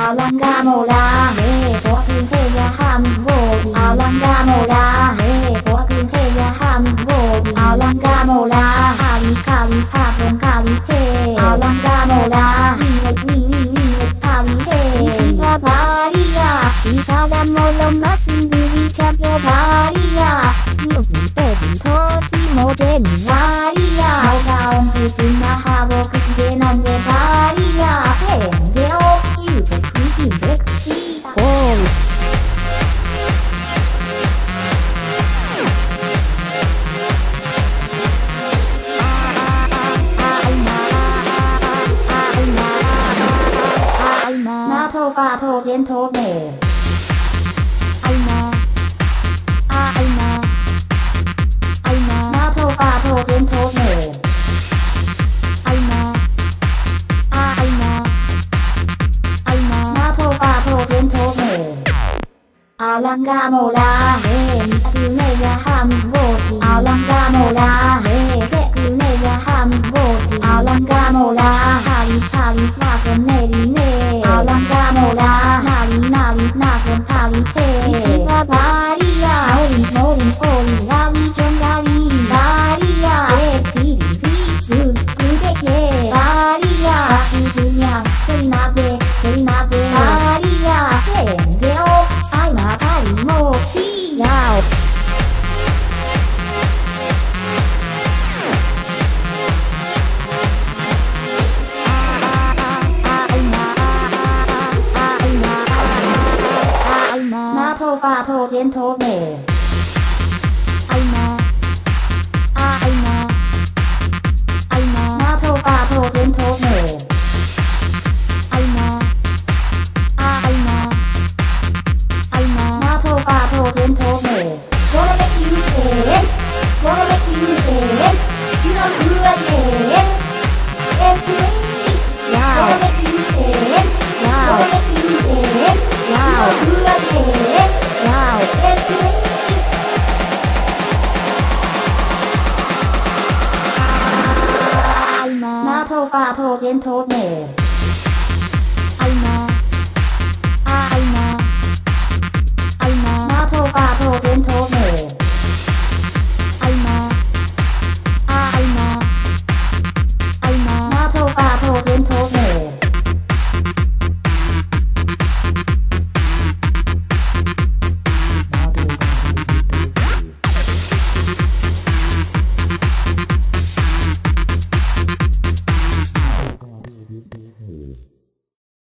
Alanggamola, por Quintelia Hamgodi. Alanggamola, por Quintelia Hamgodi. Alanggamola, Kali Kali Kapon Kali Te. Alanggamola, Miwek Kali Te. Ichiba Paria, Isada Molom Masin Bili Champion Paria. Nubi Pebi Toti Mojen Waria. Gaon Pipina Habo Kugenan de Paria. Hengeo, Yuta Kuki Dexi. Oh. Na thô pha thô thiên thô mề. Na thô pha thô thiên thô mề. Na thô pha thô thiên thô mề. Alanggamola, Kuneya Hamgodi. Alanggamola, Kuneya Hamgodi. Alanggamola, Kali Kali Nakon Nerine. Alanggamola, Nari Nakon Kali Te. Ichiba Paria, Ori Nari Chongali. Paria, Piri Kudeke. Paria, Chibunya, Seinabe. Paria, Hengeo, Aima Karimo, Yao. Na thô pha thô thiên thô mề. Na thô pha thô thiên thô